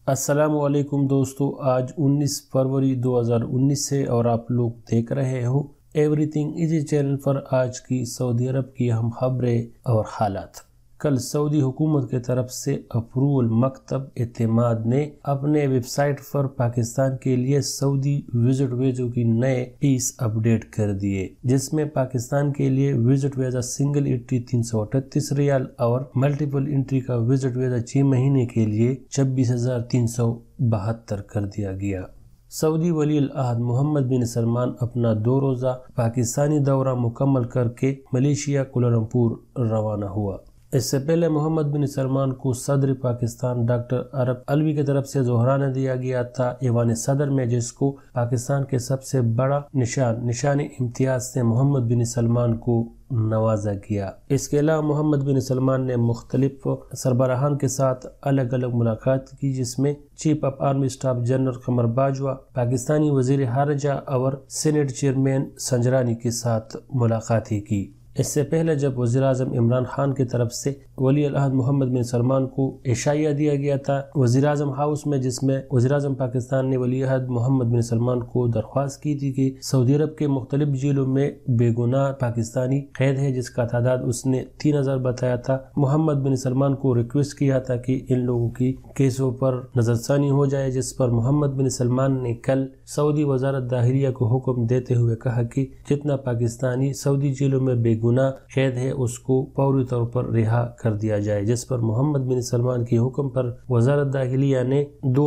السلام علیکم دوستو، آج 19 فروری 2019 ہے اور آپ لوگ دیکھ رہے ہو ایوری تھنگ ایزی چینل پر آج کی سعودی عرب کی اہم خبریں اور حالات۔ کل سعودی حکومت کی طرف سے اپروول مکتب اعتماد نے اپنے ویب سائٹ پر پاکستان کے لیے سعودی وزٹ ویزوں کی نئے پیس اپڈیٹ کر دیے، جس میں پاکستان کے لیے وزٹ ویزا سنگل انٹری 338 ریال اور ملٹیپل انٹری کا وزٹ ویزا 6 مہینے کے لیے 26,372 کر دیا گیا۔ سعودی ولی العہد محمد بن سلمان اپنا 2 روزہ پاکستانی دورہ مکمل کر کے ملیشیا کوالالمپور روانہ ہوا۔ اس سے پہلے محمد بن سلمان کو صدر پاکستان ڈاکٹر عرب الوی کی طرف سے زہرانہ دیا گیا تھا ایوان صدر میں، جس کو پاکستان کے سب سے بڑا نشان امتیاز سے محمد بن سلمان کو نوازا گیا۔ اس کے علاوہ محمد بن سلمان نے مختلف سربراہان کے ساتھ الگ الگ ملاقات کی، جس میں chief of army staff general Qamar Bajwa, پاکستانی وزیر خارجہ اور سینیٹ چیئرمین سنجرانی کے ساتھ ملاقاتیں کی۔ اس سے پہلے جب وزیر اعظم عمران خان کی طرف سے ولی العہد محمد بن سلمان کو عشائیہ دیا گیا تھا وزیر اعظم ہاؤس میں، جس میں وزیر اعظم پاکستان نے ولی العہد محمد بن سلمان کو درخواست کی تھی کہ سعودی عرب کے مختلف جیلوں میں بے گناہ پاکستانی قید ہے، جس کا تعداد اس نے 3000 بتایا تھا۔ محمد بن سلمان کو ریکویسٹ کیا تھا کہ ان لوگوں کی کیسوں پر نظر ثانی ہو جائے، جس پر محمد بن سلمان نے کل سعودی وزارت داخلہ کو حکم دیتے ہوئے کہا کہ جتنا پاکستانی سعودی جیلوں میں بے گناہ قید ہے اس کو فوری طور پر رہا کر دیا جائے، جس پر محمد بن سلمان کے حکم پر وزارت داخلہ نے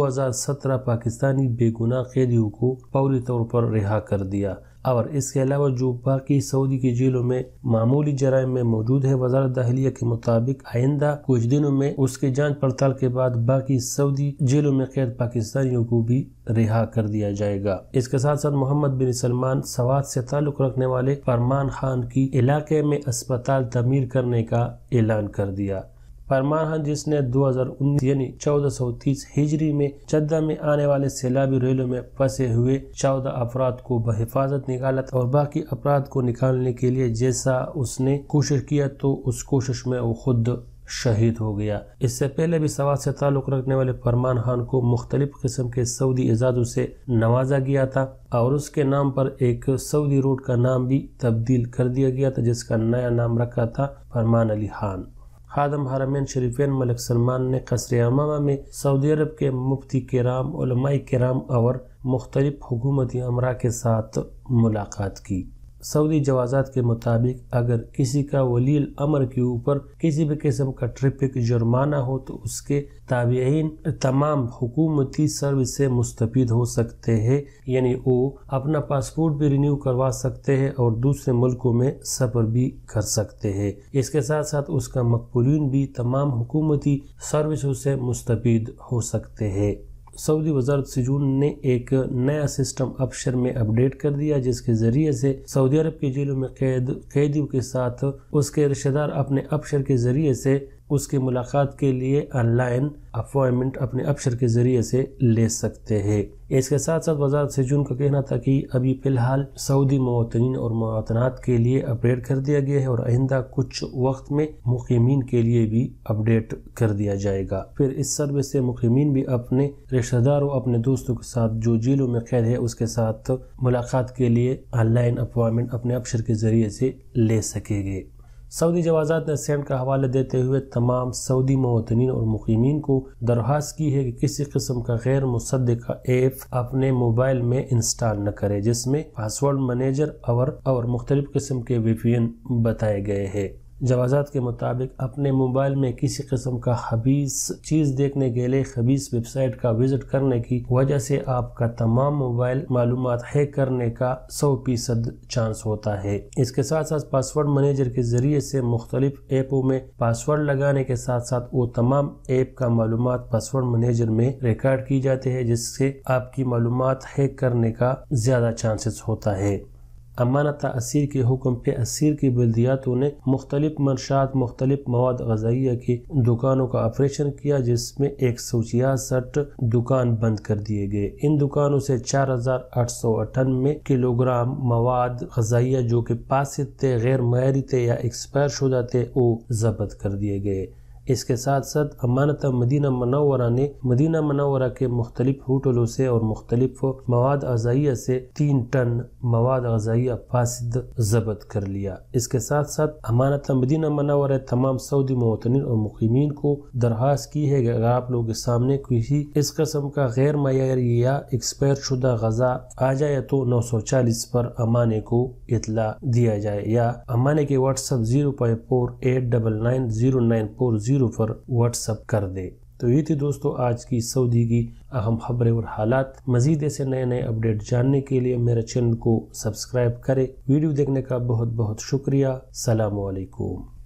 2017 پاکستانی بے گناہ قیدیوں کو فوری طور پر رہا کر دیا، اور اس کے علاوہ جو باقی سعودی کی جیلوں میں معمولی جرائم میں موجود ہے، وزارت داخلہ کے مطابق آئندہ کچھ دنوں میں اس کی جانچ پڑتال کے بعد باقی سعودی جیلوں میں قید پاکستانیوں کو بھی رہا کر دیا جائے گا۔ اس کے ساتھ ساتھ محمد بن سلمان سوات سے تعلق رکھنے والے فرمان خان کی علاقے میں اسپتال تعمیر کرنے کا اعلان کر دیا۔ فرمان خان، جس نے 2019 یعنی 1430 ہجری میں جدہ میں آنے والے سیلابی ریلوں میں پھنسے ہوئے 14 افراد کو بحفاظت نکالا اور باقی افراد کو نکالنے کے لیے جیسا اس نے کوشش کیا تو اس کوشش میں وہ خود شہید ہو گیا۔ اس سے پہلے بھی سوات سے تعلق رکھنے والے فرمان خان کو مختلف قسم کے سعودی اعزازوں سے نوازا گیا تھا اور اس کے نام پر ایک سعودی روڈ کا نام بھی تبدیل کر دیا گیا تھا، جس کا نیا نام رکھا تھا فرمان علی خان۔ خادم حرمین شریفین ملک سلمان نے قصر امامہ میں سعودی عرب کے مفتی کرام، علماء کرام اور مختلف حکومتی امراء کے ساتھ ملاقات کی۔ سعودی جوازات کے مطابق اگر کسی کا ولی الامر کے اوپر کسی بھی قسم کا ٹریفک جرمانہ ہو تو اس کے تابعین تمام حکومتی سروس سے مستفید ہو سکتے ہیں، یعنی وہ اپنا پاسپورٹ بھی رینیو کروا سکتے ہیں اور دوسرے ملکوں میں سفر بھی کر سکتے ہیں۔ اس کے ساتھ ساتھ اس کا مقبولین بھی تمام حکومتی سروسوں سے مستفید ہو سکتے ہیں۔ سعودی وزارت سجون نے ایک نیا سسٹم ابشر میں اپڈیٹ کر دیا، جس کے ذریعے سے سعودی عرب کے جیلوں میں قیدیوں کے ساتھ اس کے رشتہ دار اپنے ابشر کے ذریعے سے اس کی ملاقات کے لیے آن لائن اپوائنٹمنٹ اپنے ابشر کے ذریعے سے لے سکتے ہیں۔ اس کے ساتھ ساتھ وزارت سجون کا کہنا تھا کہ ابھی فی الحال سعودی مواطنین اور مواطنات کے لیے اپڈیٹ کر دیا گیا ہے اور آئندہ کچھ وقت میں مقیمین کے لیے بھی اپڈیٹ کر دیا جائے گا۔ پھر اس سروس سے مقیمین بھی اپنے رشتہ داروں، اپنے دوستوں کے ساتھ جو جیلوں میں قید ہے اس کے ساتھ ملاقات کے لیے آن لائن اپوائنٹمنٹ اپنے ابشر کے ذریعے سے لے سکیں گے۔ سعودی جوازات نے سینٹ کا حوالہ دیتے ہوئے تمام سعودی مواطنین اور مقیمین کو درخواست کی ہے کہ کسی قسم کا غیر مصدقہ ایپ اپنے موبائل میں انسٹال نہ کرے، جس میں پاسورڈ مینیجر اور مختلف قسم کے VPN بتائے گئے ہیں۔ جوازات کے مطابق اپنے موبائل میں کسی قسم کا خبیث چیز دیکھنے کے لیے خبیث ویب سائٹ کا وزٹ کرنے کی وجہ سے آپ کا تمام موبائل معلومات ہیک کرنے کا 100% چانس ہوتا ہے۔ اس کے ساتھ ساتھ پاسورڈ مینیجر کے ذریعے سے مختلف ایپوں میں پاسورڈ لگانے کے ساتھ ساتھ وہ تمام ایپ کا معلومات پاسورڈ مینیجر میں ریکارڈ کی جاتے ہیں، جس سے آپ کی معلومات ہیک کرنے کا زیادہ چانسز ہوتا ہے۔ امانت اسیر کے حکم پہ اسیر کی بلدیاتوں نے مختلف منشات، مختلف مواد غذائیہ کی دکانوں کا آپریشن کیا، جس میں 166 دکان بند کر دیے گئے۔ ان دکانوں سے 4898 کلو گرام مواد غذائیہ جو کہ فاسد تھے، غیر معیاری تھے یا ایکسپائر شدہ تھے، وہ ضبط کر دیے گئے۔ اس کے ساتھ ساتھ امانت مدینہ منورہ نے مدینہ منورہ کے مختلف ہوٹلوں سے اور مختلف مواد غذائیہ سے 3 ٹن مواد غذائیہ فاسد ضبط کر لیا۔ اس کے ساتھ ساتھ امانت مدینہ منورہ تمام سعودی مواطنین اور مقیمین کو درخواست کی ہے کہ اگر آپ لوگوں کے سامنے کسی اس قسم کا غیر معیاری یا ایکسپائر شدہ غذا آ جائے تو 940 پر امانے کو اطلاع دیا جائے یا امانے کے واٹس ایپ 054899090 پر واٹس ایپ کر دے۔ تو یہ تھی دوستو آج کی سعودی کی اہم خبریں اور حالات۔ مزید ایسے نئے اپڈیٹ جاننے کے لیے میرے چینل کو سبسکرائب کرے۔ ویڈیو دیکھنے کا بہت بہت شکریہ۔ السلام علیکم۔